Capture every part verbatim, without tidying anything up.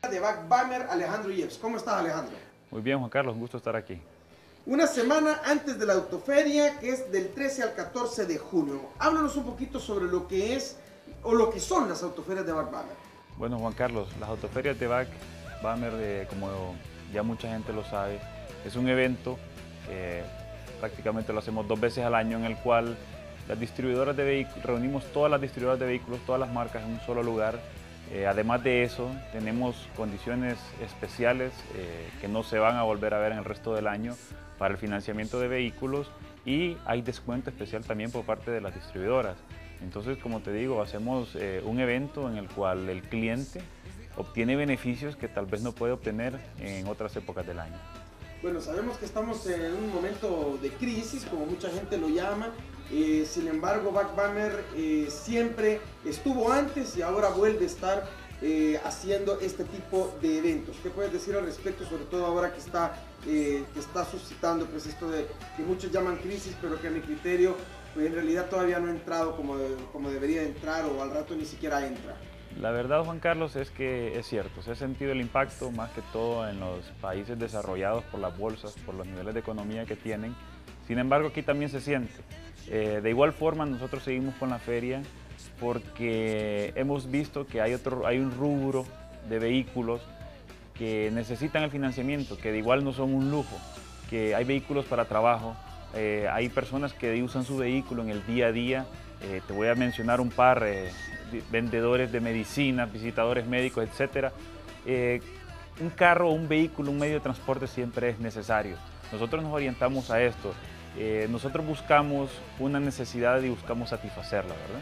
De Back Bummer, Alejandro Yepes. ¿Cómo estás, Alejandro? Muy bien, Juan Carlos, un gusto estar aquí. Una semana antes de la autoferia, que es del trece al catorce de junio. Háblanos un poquito sobre lo que es o lo que son las autoferias de Back Bummer. Bueno, Juan Carlos, las autoferias de Back Bummer, eh, como ya mucha gente lo sabe, es un evento que prácticamente lo hacemos dos veces al año, en el cual las distribuidoras de vehículos, reunimos todas las distribuidoras de vehículos, todas las marcas en un solo lugar. Eh, además de eso, tenemos condiciones especiales eh, que no se van a volver a ver en el resto del año para el financiamiento de vehículos, y hay descuento especial también por parte de las distribuidoras. Entonces, como te digo, hacemos eh, un evento en el cual el cliente obtiene beneficios que tal vez no puede obtener en otras épocas del año. Bueno, sabemos que estamos en un momento de crisis, como mucha gente lo llama. Eh, sin embargo, Back Bummer eh, siempre estuvo antes y ahora vuelve a estar eh, haciendo este tipo de eventos. ¿Qué puedes decir al respecto, sobre todo ahora que está, eh, que está suscitando pues esto de que muchos llaman crisis, pero que a mi criterio pues, en realidad todavía no ha entrado como, de, como debería entrar, o al rato ni siquiera entra? La verdad, Juan Carlos, es que es cierto, se ha sentido el impacto más que todo en los países desarrollados por las bolsas, por los niveles de economía que tienen. Sin embargo, aquí también se siente. Eh, de igual forma, nosotros seguimos con la feria porque hemos visto que hay, otro, hay un rubro de vehículos que necesitan el financiamiento, que de igual no son un lujo, que hay vehículos para trabajo, eh, hay personas que usan su vehículo en el día a día. Eh, te voy a mencionar un par, eh, vendedores de medicinas, visitadores médicos, etcétera. Eh, un carro, un vehículo, un medio de transporte siempre es necesario. Nosotros nos orientamos a esto. Eh, nosotros buscamos una necesidad y buscamos satisfacerla, ¿verdad?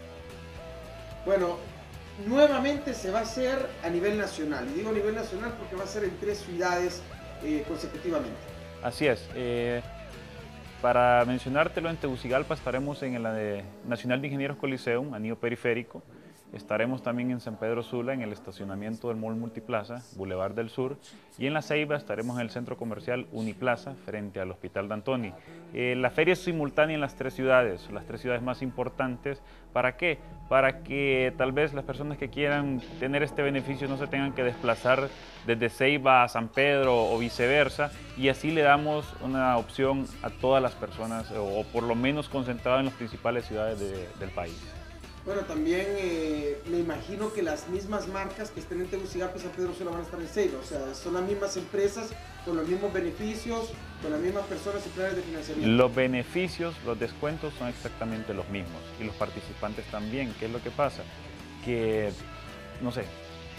Bueno, nuevamente se va a hacer a nivel nacional. Y digo a nivel nacional porque va a ser en tres ciudades eh, consecutivamente. Así es. Eh, para mencionártelo, en Tegucigalpa estaremos en la de Nacional de Ingenieros Coliseum, anillo periférico. Estaremos también en San Pedro Sula, en el estacionamiento del Mall Multiplaza, Boulevard del Sur. Y en La Ceiba estaremos en el centro comercial Uniplaza, frente al Hospital D'Antoni. Eh, la feria es simultánea en las tres ciudades, las tres ciudades más importantes. ¿Para qué? Para que tal vez las personas que quieran tener este beneficio no se tengan que desplazar desde Ceiba a San Pedro o viceversa, y así le damos una opción a todas las personas, o, o por lo menos concentrado en las principales ciudades de, del país. Bueno, también eh, me imagino que las mismas marcas que estén en Tegucigalpa y San Pedro Sula van a estar en Ceiba, o sea, son las mismas empresas con los mismos beneficios, con las mismas personas y planes de financiamiento. Los beneficios, los descuentos son exactamente los mismos, y los participantes también. ¿Qué es lo que pasa? Que, no sé,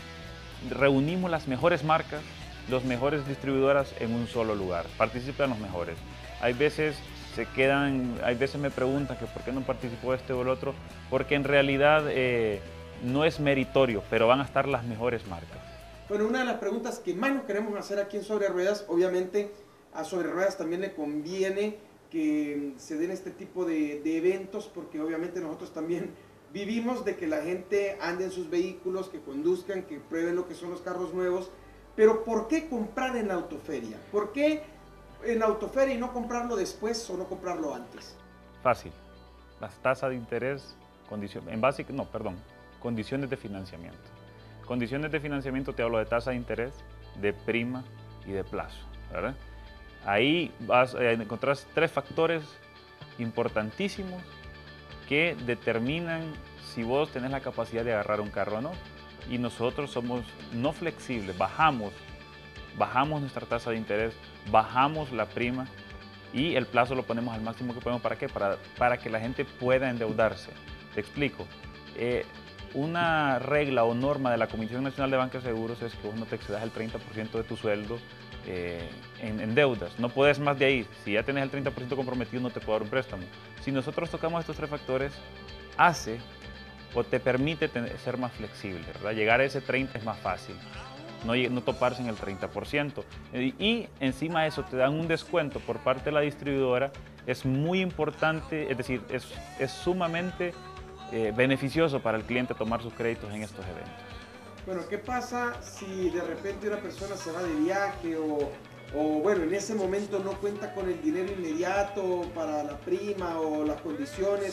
reunimos las mejores marcas, las mejores distribuidoras en un solo lugar, participan los mejores. Hay veces se quedan, hay veces me preguntan que por qué no participó este o el otro, porque en realidad eh, no es meritorio, pero van a estar las mejores marcas. Bueno, una de las preguntas que más nos queremos hacer aquí en Sobre Ruedas, obviamente a Sobre Ruedas también le conviene que se den este tipo de, de eventos, porque obviamente nosotros también vivimos de que la gente ande en sus vehículos, que conduzcan, que prueben lo que son los carros nuevos. Pero ¿por qué comprar en la autoferia? ¿Por qué en la autoferia y no comprarlo después o no comprarlo antes? Fácil. Las tasas de interés, condición, en base, no, perdón, condiciones de financiamiento. Condiciones de financiamiento, te hablo de tasa de interés, de prima y de plazo, ¿verdad? Ahí vas a encontrar tres factores importantísimos que determinan si vos tenés la capacidad de agarrar un carro o no. Y nosotros somos no flexibles, bajamos, bajamos nuestra tasa de interés, bajamos la prima, y el plazo lo ponemos al máximo que podemos. ¿Para qué? Para, para que la gente pueda endeudarse. Te explico. Eh, una regla o norma de la Comisión Nacional de Banca y Seguros es que vos no te excedas el treinta por ciento de tu sueldo eh, en, en deudas. No puedes más de ahí. Si ya tenés el treinta por ciento comprometido, no te puedo dar un préstamo. Si nosotros tocamos estos tres factores, hace o te permite tener, ser más flexible, ¿verdad? Llegar a ese treinta es más fácil, no, no toparse en el treinta por ciento. Y, y encima de eso te dan un descuento por parte de la distribuidora. Es muy importante, es decir, es, es sumamente eh, beneficioso para el cliente tomar sus créditos en estos eventos. Bueno, ¿qué pasa si de repente una persona se va de viaje o, o bueno, en ese momento no cuenta con el dinero inmediato para la prima o las condiciones,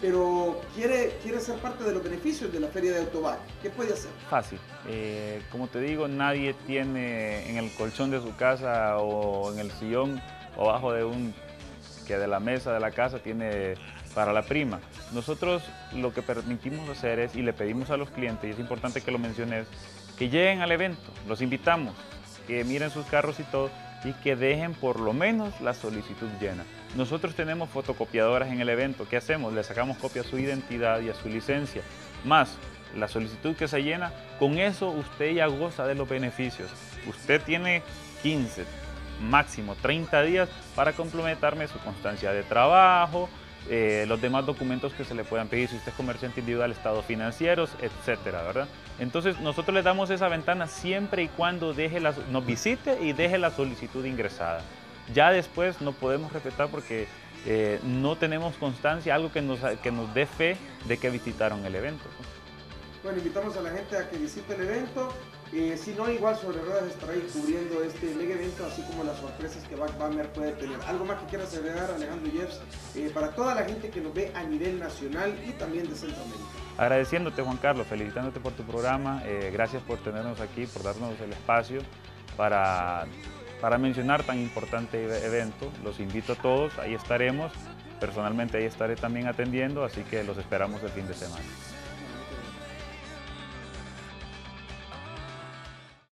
pero quiere, quiere ser parte de los beneficios de la Feria de Autobac. ¿Qué puede hacer? Fácil. Eh, como te digo, nadie tiene en el colchón de su casa o en el sillón o abajo de un que de la mesa de la casa tiene para la prima. Nosotros lo que permitimos hacer es, y le pedimos a los clientes, y es importante que lo menciones, que lleguen al evento, los invitamos, que miren sus carros y todo, y que dejen por lo menos la solicitud llena. Nosotros tenemos fotocopiadoras en el evento. ¿Qué hacemos? Le sacamos copia a su identidad y a su licencia, más la solicitud que se llena. Con eso usted ya goza de los beneficios. Usted tiene quince, máximo treinta días para complementarme su constancia de trabajo, eh, los demás documentos que se le puedan pedir, si usted es comerciante individual, estados financieros, etcétera, ¿verdad? Entonces nosotros le damos esa ventana siempre y cuando deje la, nos visite y deje la solicitud ingresada. Ya después no podemos respetar porque eh, no tenemos constancia, algo que nos, que nos dé fe de que visitaron el evento. Bueno, invitamos a la gente a que visite el evento. Eh, si no, igual Sobre Ruedas estará ahí cubriendo este mega evento, así como las sorpresas que Back Bummer puede tener. ¿Algo más que quieras agregar, Alejandro Jeffs, eh, para toda la gente que nos ve a nivel nacional y también de Centroamérica? Agradeciéndote, Juan Carlos, felicitándote por tu programa. Eh, gracias por tenernos aquí, por darnos el espacio para, para mencionar tan importante evento. Los invito a todos, ahí estaremos. Personalmente ahí estaré también atendiendo, así que los esperamos el fin de semana.